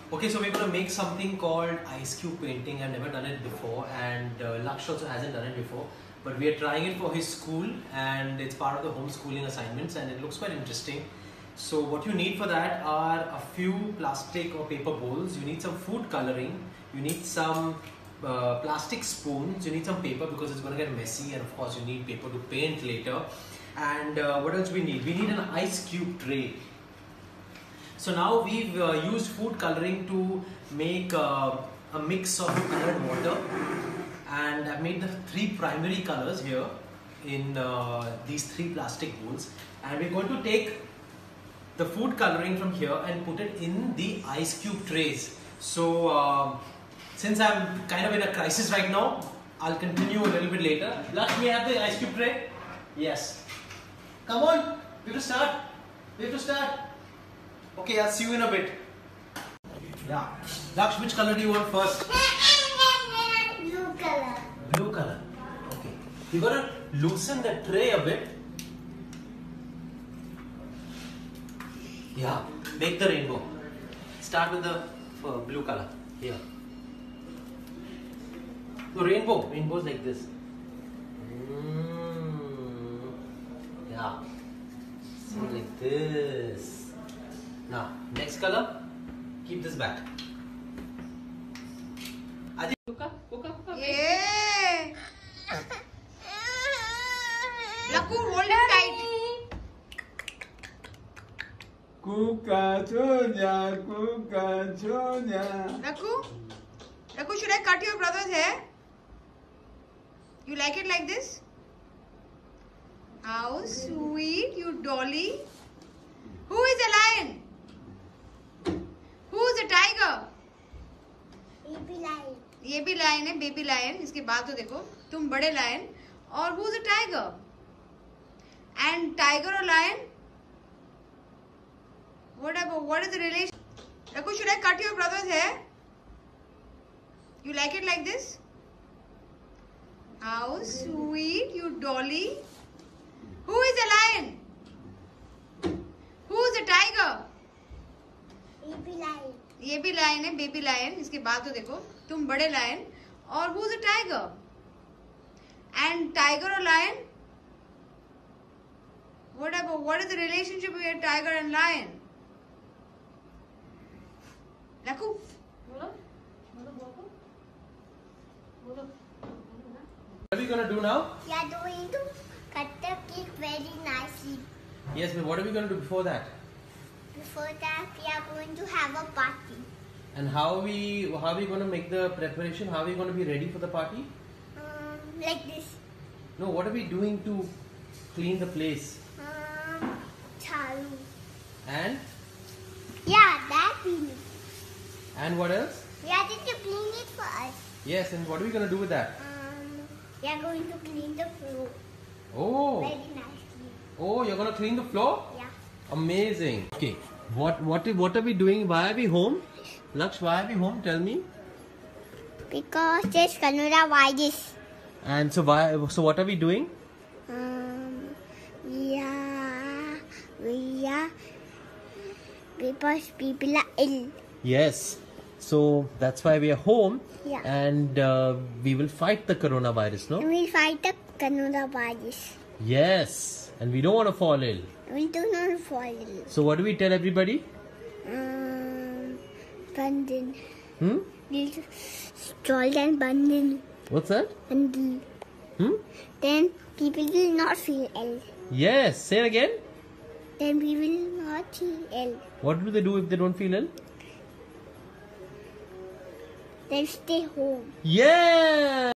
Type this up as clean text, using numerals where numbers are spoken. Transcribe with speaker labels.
Speaker 1: Okay, so we're going to make something called ice cube painting. I've never done it before, and Laksh also hasn't done it before. But we are trying it for his school, and it's part of the homeschooling assignments, and it looks quite interesting. So what you need for that are a few plastic or paper bowls. You need some food coloring. You need some plastic spoons. You need some paper because it's going to get messy, and of course you need paper to paint later. And what else we need? We need an ice cube tray. So now we've used food coloring to make a mix of colored water, and I've made the three primary colors here in these three plastic bowls, and we're going to take the food coloring from here and put it in the ice cube trays. So since I'm kind of in a crisis right now, I'll continue a little bit later. Laksh, may I have the ice cube tray? Yes. Come on, we have to start. We have to start. Okay, I'll see you in a bit. Yeah. Laksh, which color do you want first?
Speaker 2: Blue color.
Speaker 1: Blue color. Okay. You gotta loosen the tray a bit. Yeah. Make the rainbow. Start with the blue color. Here. So rainbow. Rainbow's like this. Yeah. So like this. Now, next color, keep this back.
Speaker 2: Yeah. Lakku, hold it tight. Lakku, should I cut your brother's hair? You like it like this? How sweet, you dolly. Who is a lion? Who's a tiger?
Speaker 3: Baby lion.
Speaker 2: ये भी lion है, baby lion. इसके बाद तो देखो तुम बड़े lion. और who's a tiger? And tiger or lion? What is the relation? Rakhu, should I cut your brother's hair? You like it like this? How sweet, you dolly. Who is a lion? Who's a tiger?
Speaker 3: Baby lion.
Speaker 2: ये भी lion है, baby lion. इसके बाद तो देखो तुम बड़े lion. और who's a tiger? And tiger or lion? What is the relationship between tiger and lion? Lakku.
Speaker 1: What are we gonna do now?
Speaker 3: We are going to cut the cake very nicely.
Speaker 1: Yes, but what are we gonna do before that?
Speaker 3: Before that, we are going to have a party.
Speaker 1: And how are we gonna make the preparation? How are we gonna be ready for the party?
Speaker 3: Like this.
Speaker 1: No, what are we doing to clean the place?
Speaker 3: Chalu.
Speaker 1: And
Speaker 3: Yeah, that we need.
Speaker 1: and what else?
Speaker 3: We are going to clean it for us.
Speaker 1: Yes, and what are we gonna do with that?
Speaker 3: We are going to clean the floor
Speaker 1: Oh,
Speaker 3: very nicely.
Speaker 1: oh, you're gonna clean the floor?
Speaker 3: Yeah.
Speaker 1: Amazing. Okay, what are we doing? Why are we home? Laksh, why are we home? Tell me.
Speaker 3: Because there's coronavirus.
Speaker 1: And so what are we doing?
Speaker 3: We are because people are ill.
Speaker 1: Yes. So that's why we are home.
Speaker 3: Yeah.
Speaker 1: And we will fight the coronavirus, no?
Speaker 3: And we fight the coronavirus.
Speaker 1: Yes. And we don't want to fall ill.
Speaker 3: We do not fall ill.
Speaker 1: So what do we tell everybody?
Speaker 3: Bundle. Stroll and bundle.
Speaker 1: What's that?
Speaker 3: Bundle. Then people will not feel ill.
Speaker 1: Yes. Say it again.
Speaker 3: Then we will not feel ill.
Speaker 1: What do they do if they don't feel ill?
Speaker 3: Then stay home.
Speaker 1: Yeah.